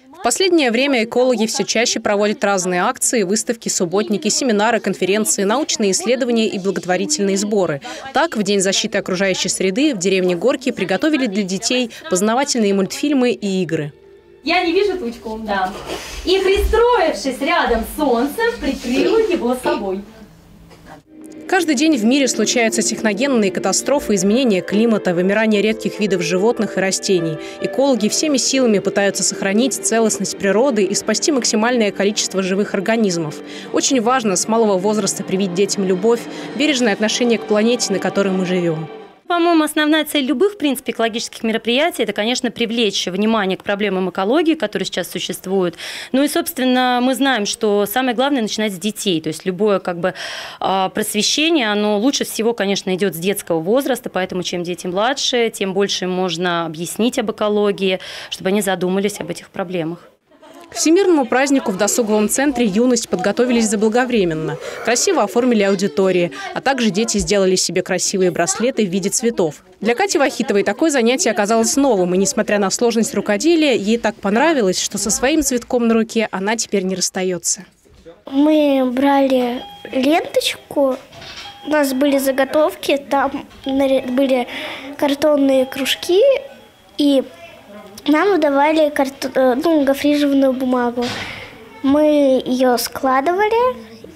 В последнее время экологи все чаще проводят разные акции, выставки, субботники, семинары, конференции, научные исследования и благотворительные сборы. Так, в День защиты окружающей среды в деревне Горки приготовили для детей познавательные мультфильмы и игры. Я не вижу тучку, да. И, пристроившись рядом с солнцем, прикрыла его собой. Каждый день в мире случаются техногенные катастрофы, изменения климата, вымирание редких видов животных и растений. Экологи всеми силами пытаются сохранить целостность природы и спасти максимальное количество живых организмов. Очень важно с малого возраста привить детям любовь, бережное отношение к планете, на которой мы живем. По-моему, основная цель любых, в принципе, экологических мероприятий – это, конечно, привлечь внимание к проблемам экологии, которые сейчас существуют. Ну и, собственно, мы знаем, что самое главное – начинать с детей. То есть любое просвещение, оно лучше всего, конечно, идет с детского возраста, поэтому чем дети младше, тем больше можно объяснить об экологии, чтобы они задумались об этих проблемах. К всемирному празднику в досуговом центре «Юность» подготовились заблаговременно. Красиво оформили аудитории, а также дети сделали себе красивые браслеты в виде цветов. Для Кати Вахитовой такое занятие оказалось новым, и, несмотря на сложность рукоделия, ей так понравилось, что со своим цветком на руке она теперь не расстается. Мы брали ленточку, у нас были заготовки, там были картонные кружки, и нам выдавали гофрированную бумагу. Мы ее складывали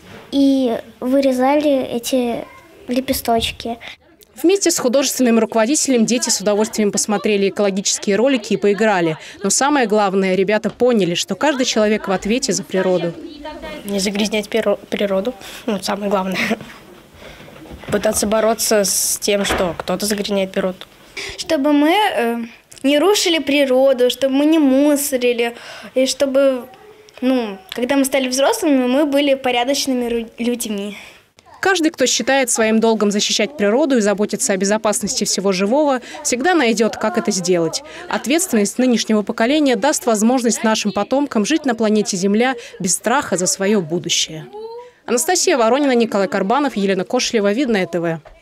и вырезали эти лепесточки. Вместе с художественным руководителем дети с удовольствием посмотрели экологические ролики и поиграли. Но самое главное, ребята поняли, что каждый человек в ответе за природу. Не загрязнять природу, самое главное. Пытаться бороться с тем, что кто-то загрязняет природу. Чтобы мы не рушили природу, чтобы мы не мусорили, и чтобы, когда мы стали взрослыми, мы были порядочными людьми. Каждый, кто считает своим долгом защищать природу и заботиться о безопасности всего живого, всегда найдет, как это сделать. Ответственность нынешнего поколения даст возможность нашим потомкам жить на планете Земля без страха за свое будущее. Анастасия Воронина, Николай Карбанов, Елена Кошелева, Видное ТВ.